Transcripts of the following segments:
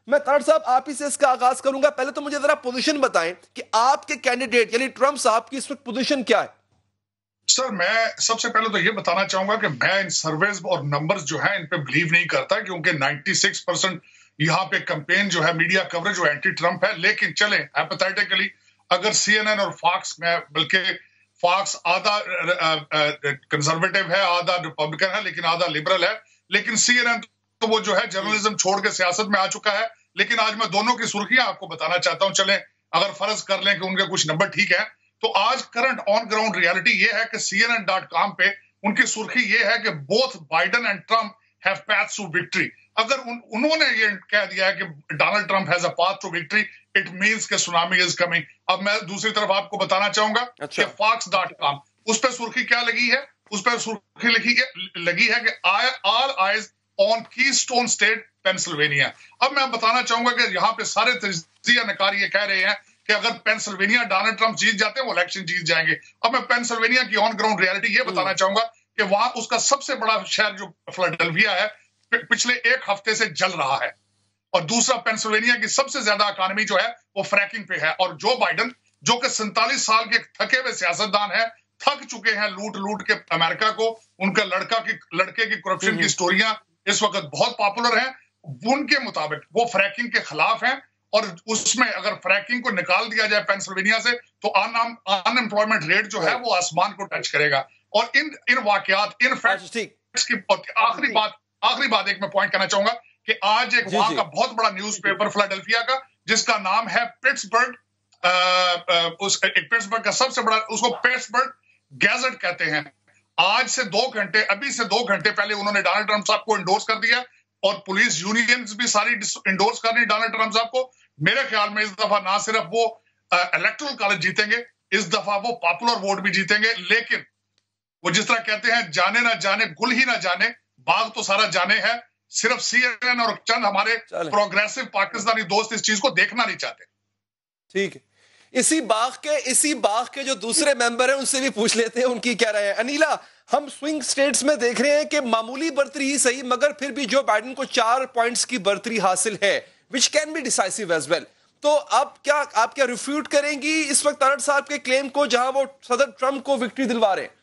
میں طاہر صاحب آپ ہی سے اس کا آغاز کروں گا. پہلے تو مجھے ذرا پوزیشن بتائیں کہ آپ کے کینڈیڈیٹ یعنی ٹرمپ صاحب کی اس وقت پوزیشن کیا ہے؟ سر میں سب سے پہلے تو یہ بتانا چاہوں گا کہ میں ان سرویز اور نمبرز جو ہیں ان پہ بلیو نہیں کرتا کیونکہ 96% یہاں پہ کمپین جو ہے میڈیا کوریج جو اینٹی ٹرمپ ہے. لیکن چلیں ہائپوتھیٹیکلی اگر سی این این اور فاکس میں بلکہ فاکس آدھا کنزرویٹو ہے آدھا ریپبلکن ہے لیکن آدھا لبرل ہے, لیکن سی این این تو وہ جو ہے جرنلزم چھوڑ کے سیاست میں آ چکا ہے. لیکن آج میں دونوں کی سرخیاں آپ کو بتانا چاہتا ہوں. چلیں اگر فرض کر لیں کہ ان کے کچھ نمبر ٹھیک ہیں تو آج کرنٹ آن گراؤنڈ ریالٹی یہ ہے کہ CNN.com پہ ان کی سرخی یہ ہے کہ both Biden and Trump have path to victory. اگر انہوں نے یہ کہہ دیا ہے کہ Donald Trump has a path to victory, it means کہ سونامی از کمنگ. اب میں دوسری طرف آپ کو بتانا چاہوں گا کہ Fox.com اس پہ سرخی کیا لگی ہے, اس پہ سرخی لگی ہے کہ آل آئیز آن کی اسٹون اسٹیٹ پینسلوینیا. اب میں بتانا چاہوں گا کہ یہاں پہ سارے تجزیہ نکار یہ کہہ رہے ہیں کہ اگر پینسلوینیا ڈونلڈ ٹرمپ جیت جاتے ہیں وہ الیکشن جیت جائیں گے. اب میں پینسلوینیا کی آن گراؤنڈ ریالٹی یہ بتانا چاہوں گا کہ وہاں اس کا سب سے بڑا شہر جو فلاڈیلفیا ہے پچھلے ایک ہفتے سے جل رہا ہے, اور دوسرا پینسلوینیا کی سب سے زیادہ اکانومی جو ہے وہ فریکنگ پہ ہے. اور جو بائیڈن جو کہ 47 سال کے تھکے ہوئے سیاستدان ہیں, تھک چکے ہیں لوٹ کے امریکہ کو, ان کا لڑکے کی کرپشن کی سٹوریاں اس وقت بہت پاپولر ہیں, ان کے مطابق وہ فریکنگ کے خلاف ہیں. اور اس میں اگر فریکنگ کو نکال دیا جائے پینسلوینیا سے تو ان امپلائمنٹ ریٹ جو ہے وہ آسمان کو ٹچ کرے گا. اور ان واقعات ان فیکٹس کی آخری بات ایک میں پوائنٹ کرنا چاہوں گا کہ آج ایک وہاں کا بہت بڑا نیوز پیپر فلاڈیلفیا کا جس کا نام ہے پٹسبرگ کا سب سے بڑا, اس کو پٹسبرگ گیزٹ کہتے ہیں, آج سے 2 گھنٹے پہلے انہوں نے ڈونلڈ ٹرمپ صاحب کو انڈورس کر دیا اور پولیس یونینز بھی ساری انڈورس کر رہی ڈونلڈ ٹرمپ صاحب کو. میرے خیال میں اس دفعہ نہ صرف وہ الیکٹرل کالج جیتیں گے, اس دفعہ وہ پاپولر ووٹ بھی جیتیں گے. لیکن وہ جس طرح کہتے ہیں جانے نہ جانے گل ہی نہ جانے, باغ تو سارا جانے ہے, صرف CNN اور چند ہمارے پروگریسو پاکستانی دوست اس چیز کو دیکھنا نہیں چاہتے. ٹھیک ہے, اسی باغ کے جو دوسرے ممبر ہیں ان سے بھی پوچھ لیتے ہیں ان کی کیا رائے ہے. انیلا, ہم سوئنگ سٹیٹس میں دیکھ رہے ہیں کہ معمولی برتری ہی صحیح مگر پھر بھی جو بائیڈن کو 4 پوائنٹس کی برتری حاصل ہے which can be decisive as well. تو آپ کیا ریفیوٹ کریں گی اس وقت طاہر صاحب کے کلیم کو جہاں وہ صدر ٹرمپ کو وکٹری دلوا رہے ہیں؟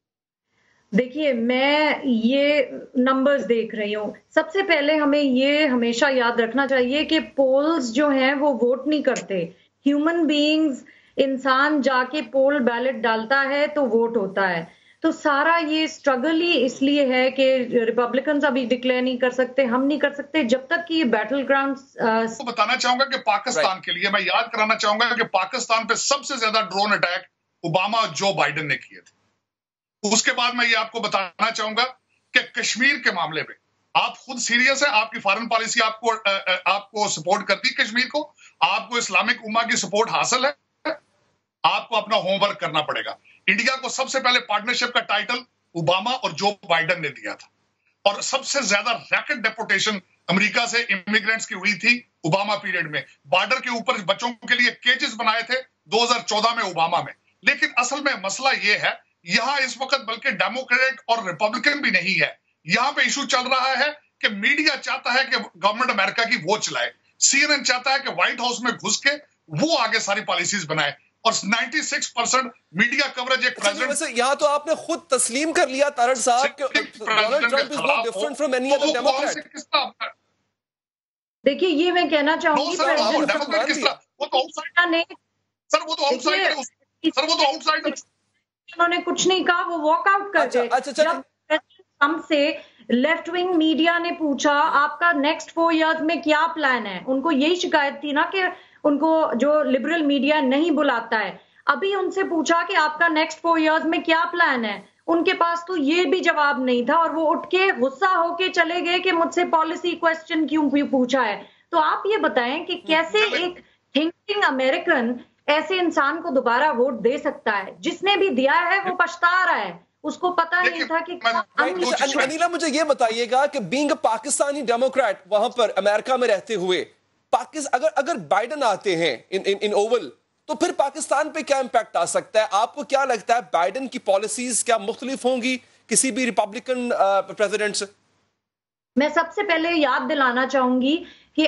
دیکھیے میں یہ نمبرز دیکھ رہی ہوں. سب سے پہلے ہمیں یہ ہمیشہ یاد رکھنا چاہیے کہ پولز جو ہیں وہ ووٹ نہیں کرتے. ہیومن بینگز, انسان جا کے پول بیلٹ ڈالتا ہے تو ووٹ ہوتا ہے. تو سارا یہ سٹرگل ہی اس لیے ہے کہ ریپبلکنز ابھی ڈکلیئر نہیں کر سکتے, ہم نہیں کر سکتے جب تک کہ یہ بیٹل گراؤنڈ. بتانا چاہوں گا کہ پاکستان کے لیے میں یاد کرانا چاہوں گا کہ پاکستان پہ سب سے زیادہ ڈرون اٹیک اوباما اور جو بائیڈن نے کیے تھے. اس کے بعد میں یہ آپ کو بتانا چاہوں گا کہ کشمیر کے معاملے میں آپ خود سیریس ہیں, آپ کی فارن پالیسی آپ کو سپورٹ کرتی کشمیر کو, آپ کو اسلامک امہ کی سپورٹ حاصل ہے, آپ کو اپنا ہوم ورک کرنا پڑے گا. انڈیا کو سب سے پہلے پارٹنرشپ کا ٹائٹل اوباما اور جو بائیڈن نے دیا تھا, اور سب سے زیادہ ریکٹ ڈیپورٹیشن امریکہ سے امیگرینٹس کی ہوئی تھی اوباما پیریڈ میں. بارڈر کے اوپر بچوں کے لیے کیجز بنائے تھے 2014 میں اوباما میں. لیکن اصل میں مسئلہ یہ ہے یہاں اس وقت بلکہ ڈیموکریٹ اور ریپبلکن بھی نہیں ہے, یہاں پہ ایشو چل رہا ہے کہ میڈیا چاہتا ہے کہ گورنمنٹ امریکہ کی وہ چلائے, CNN چاہتا ہے کہ وائٹ ہاؤس میں گھس کے وہ آگے ساری پالیسیز بنائے, اور 96% میڈیا کوریج ایک ویسے یہاں تو آپ نے خود تسلیم کر لیا طاہر صاحب کہ Donald Trump is no different from any other Democrat. دیکھیے یہ میں کہنا چاہوں گی انہوں نے کچھ نہیں کہا, وہ واک آؤٹ کر گئے. جب ہم سے لیفٹ ونگ میڈیا نے پوچھا آپ کا نیکسٹ 4 ایئرز میں کیا پلان ہے, ان کو یہی شکایت تھی نا کہ ان کو جو لبرل میڈیا نہیں بلاتا ہے. ابھی ان سے پوچھا کہ آپ کا نیکسٹ 4 ایئرز میں کیا پلان ہے, ان کے پاس تو یہ بھی جواب نہیں تھا, اور وہ اٹھ کے غصہ ہو کے چلے گئے کہ مجھ سے پالیسی کوسچن کیوں پوچھا ہے. تو آپ یہ بتائیں کہ کیسے ایک تھنکنگ امریکن ایسے انسان کو دوبارہ ووٹ دے سکتا ہے, جس نے بھی دیا ہے وہ پچھتا رہا ہے, اس کو پتا نہیں تھا کہ. انیلا مجھے یہ بتائیے گا کہ بینگ پاکستانی ڈیموکریٹ وہاں پر امریکہ میں رہتے ہوئے اگر بائیڈن آتے ہیں ان اوول تو پھر پاکستان پہ کیا امپیکٹ آ سکتا ہے؟ آپ کو کیا لگتا ہے بائیڈن کی پالیسیز کیا مختلف ہوں گی کسی بھی ریپبلکن پریزیڈنٹ سے؟ میں سب سے پہلے یاد دلانا چاہوں گی کہ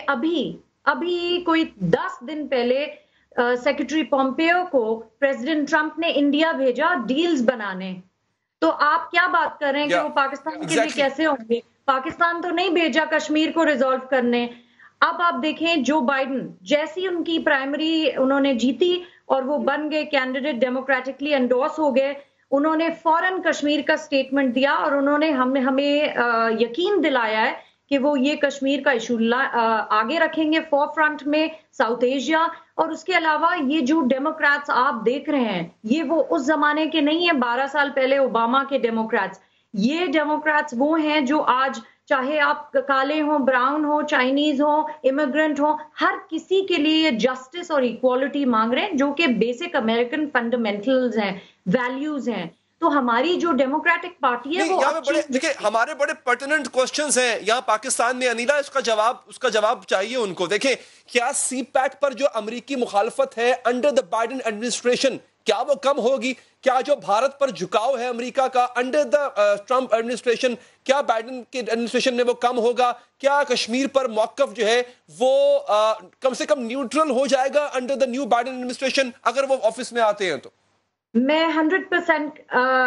ابھی کوई 10 दिन पहले सेक्रेटरी पोम्पियो को प्रेसिडेंट ट्रंप ने इंडिया भेजा डील्स बनाने, तो आप क्या बात कर रहे हैं कि वो पाकिस्तान के लिए कैसे होंगे? पाकिस्तान तो नहीं भेजा कश्मीर को रिजॉल्व करने। अब आप देखें जो बाइडन जैसी उनकी प्राइमरी उन्होंने जीती और वो बन गए कैंडिडेट, डेमोक्रेटिकली एंडोर्स हो गए, उन्होंने फौरन कश्मीर का स्टेटमेंट दिया और उन्होंने हमें यकीन दिलाया है कि वो ये कश्मीर का इशू आगे रखेंगे फोर फ्रंट में, साउथ एशिया। और उसके अलावा ये जो डेमोक्रेट्स आप देख रहे हैं ये वो उस जमाने के नहीं है 12 साल पहले ओबामा के डेमोक्रेट्स। ये डेमोक्रेट्स वो हैं जो आज चाहे आप काले हो, ब्राउन हो, चाइनीज हो, इमिग्रेंट हो, हर किसी के लिए जस्टिस और इक्वालिटी मांग रहे हैं, जो कि बेसिक अमेरिकन फंडामेंटल्स हैं, वैल्यूज हैं। तो हमारी जो डेमोक्रेटिक पार्टी है वो देखिए हमारे बड़े पर्टिनेंट क्वेश्चंस हैं यहाँ पाकिस्तान में अनिला, उसका जवाब चाहिए उनको। देखिए क्या सी पैक पर जो अमेरिकी मुखालफत है अंडर द बाइडेन एडमिनिस्ट्रेशन क्या वो कम होगी? क्या जो भारत पर झुकाव है अमेरिका का अंडर द ट्रंप एडमिनिस्ट्रेशन, क्या बाइडेन के एडमिनिस्ट्रेशन में वो कम होगा? क्या कश्मीर पर मौकफ जो है वो कम से कम न्यूट्रल हो जाएगा under the new Biden administration अगर वो ऑफिस में आते हैं? तो मैं 100%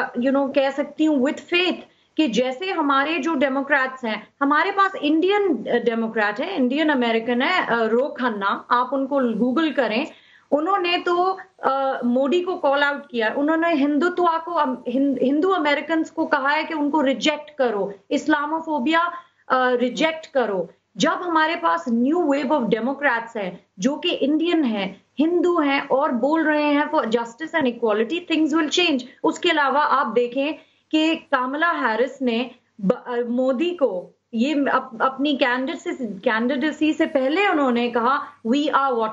कह सकती हूँ विद फेथ कि जैसे हमारे जो डेमोक्रेट्स हैं, हमारे पास इंडियन डेमोक्रेट है, इंडियन अमेरिकन है, रो खन्ना, आप उनको गूगल करें, उन्होंने तो मोदी को कॉल आउट किया, उन्होंने हिंदुत्व को, हिंदू अमेरिकन को कहा है कि उनको रिजेक्ट करो, इस्लामोफोबिया रिजेक्ट करो। जब हमारे पास न्यू वेव ऑफ डेमोक्रेट्स है जो कि इंडियन है, हिंदू हैं और बोल रहे हैं for justice and equality, things will change. उसके अलावा आप देखें कि कमला हैरिस ने मोदी को ये अपनी कैंडिडेसी से पहले उन्होंने कहा वी आर